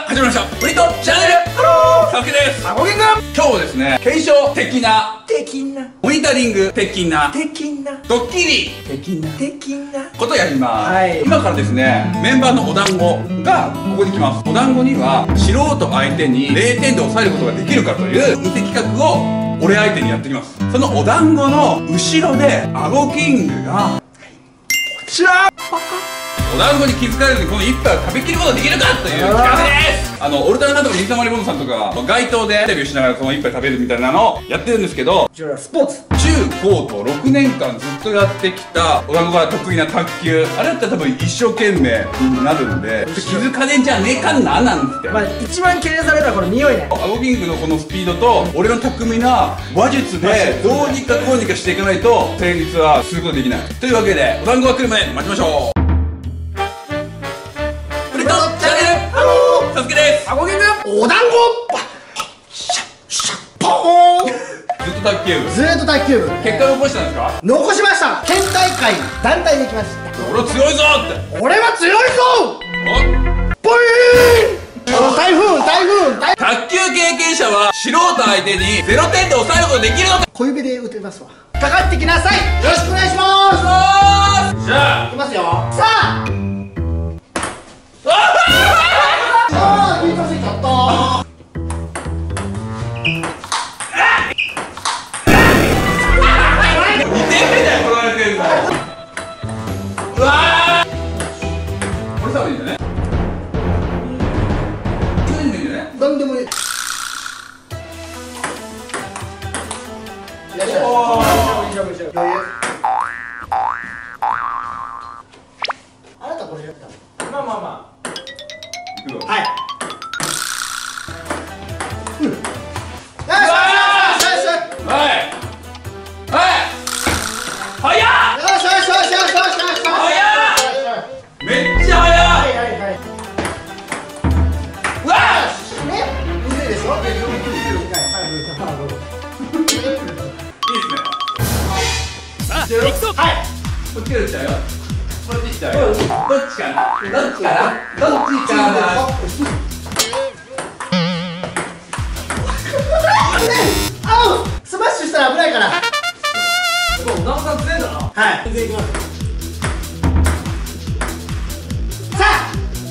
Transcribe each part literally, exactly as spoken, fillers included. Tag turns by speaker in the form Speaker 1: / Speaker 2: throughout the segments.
Speaker 1: 始まりましたブリトチャンネル。ハロー、サスケです。
Speaker 2: あごげんくん。
Speaker 1: 今日はですね、検証的な
Speaker 2: 的な
Speaker 1: モニタリング的な
Speaker 2: 的な
Speaker 1: ドッキリ
Speaker 2: 的な的な
Speaker 1: ことをやります、
Speaker 2: はい、
Speaker 1: 今からですね、メンバーのお団子がここに来ます。お団子には素人相手にれいてんで抑えることができるかという偽企画を俺相手にやってきます。そのお団子の後ろでアゴキングがこちらお団子に気づかれずにこの一杯を食べきることができるかという企画です。あのオルタナとか水溜りボンドさんとか街頭でインタビューしながらこの一杯食べるみたいなのをやってるんですけど、
Speaker 2: じゃあスポーツ
Speaker 1: 中高とろくねんかんずっとやってきたお団子が得意な卓球、あれだったら多分一生懸命になるんで気づかねんじゃねえかななんて、
Speaker 2: まあ一番懸念されるのはこの匂いね。
Speaker 1: アゴキングのこのスピードと俺の巧みな話術でどうにかこうにかしていかないと成立はすることできないというわけで、お団子が来るまで待ちましょう。ブリトチャンネル、ハロー、サスケです。
Speaker 2: あごげんくん。お団子シャッシャッポーン。
Speaker 1: ずっと卓球部、
Speaker 2: ずーっと卓球部
Speaker 1: 結果を残したんですか？
Speaker 2: 残しました。県大会団体で行きました。
Speaker 1: 俺は強いぞって。
Speaker 2: 俺は強いぞ。
Speaker 1: お
Speaker 2: ポイーン。あの台風台風台風
Speaker 1: 卓球経験者は素人相手にゼロてんで抑えることできるのか。
Speaker 2: 小指で打てますわ。かかってきなさい。よろしくお願いします。
Speaker 1: じゃあ
Speaker 2: いきますよ。さああー、緊張してきちゃった。
Speaker 1: にてんめだよ、取られてるんだよ。うわー、これさばいいんだね。いいんだよね。
Speaker 2: なんでもいい。いらっしゃい。
Speaker 1: おー、
Speaker 2: あなたこれやった。
Speaker 1: まあまあまあいくよ。
Speaker 2: はい。うん。よしよしよしよしよし。
Speaker 1: はいはい早っ、
Speaker 2: よしよしよしよしよしよしよし。
Speaker 1: 早っ、めっちゃ早い。
Speaker 2: はいはいはい。
Speaker 1: うわ
Speaker 2: ね、むずいでしょ。はいはいはい。
Speaker 1: いいですね。さあ行くぞ。はい、こっちから来ちゃうよ。こっち来ちゃうよ。どっちかな、どっちかな、どっちかな。
Speaker 2: あう、スマッシュしたら危ないから。
Speaker 1: もうお団子さん強いんだな。
Speaker 2: はい、全然いきます。さあ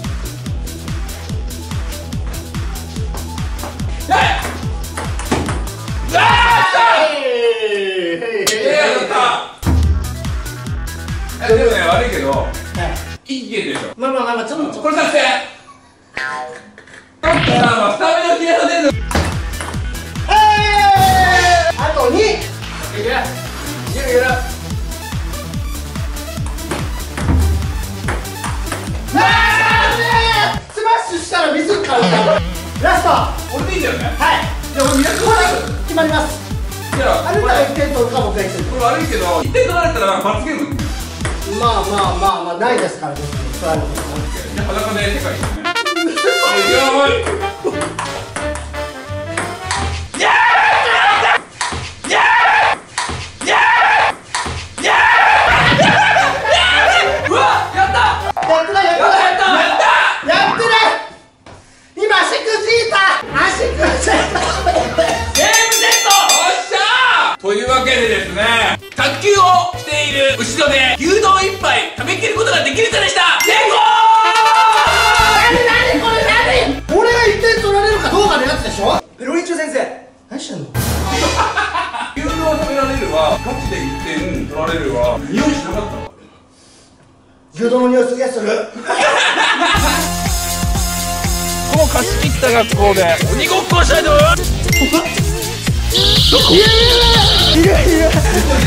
Speaker 1: でもね、悪いけどいいゲームでしょ。
Speaker 2: まあまあまあまあ、ちょっと
Speaker 1: これ作戦。トッキーさんはスタミナ切れさせる。
Speaker 2: あとに。
Speaker 1: いけるいけるいける。
Speaker 2: スマッシュしたらミスるから。ラスト。
Speaker 1: 俺でいいんだよね。
Speaker 2: はい。
Speaker 1: じゃあ俺ミラクル
Speaker 2: 決まります。
Speaker 1: じゃあ
Speaker 2: あなたがいってん取るか僕がいってん取る。
Speaker 1: これ悪いけどいってん取られたら罰ゲーム。
Speaker 2: まあまあまあまあないですからね。それは
Speaker 1: じゃあ裸で世界ですね。よーい。
Speaker 2: やってないやってないやってない。今足くじいた。足くじいた。
Speaker 1: ゲームセット。よっしゃー。というわけでですね、卓球をしている後ろで牛丼一杯食べきることができる人でした。成功。
Speaker 2: 何何これ何。俺がいってん取られるかどうかのやつでしょ。ペロリンチョ先生何してんの。
Speaker 1: 牛丼食べられるはガチでいってん取られるは匂いしなかったわ。
Speaker 2: 牛丼の匂いすげえする。
Speaker 1: この貸し切った学校で鬼ごっこをしたいと思います。どこ？いやいやいやいやいや。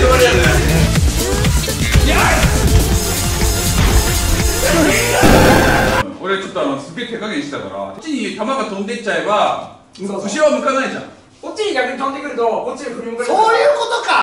Speaker 1: 俺ちょっとあのすげえ手加減したから、こっちに球が飛んでっちゃえば後ろは向かないじゃん。
Speaker 3: こっちに逆に飛んでくるとこっちに振り向かれる。
Speaker 2: そういうことか。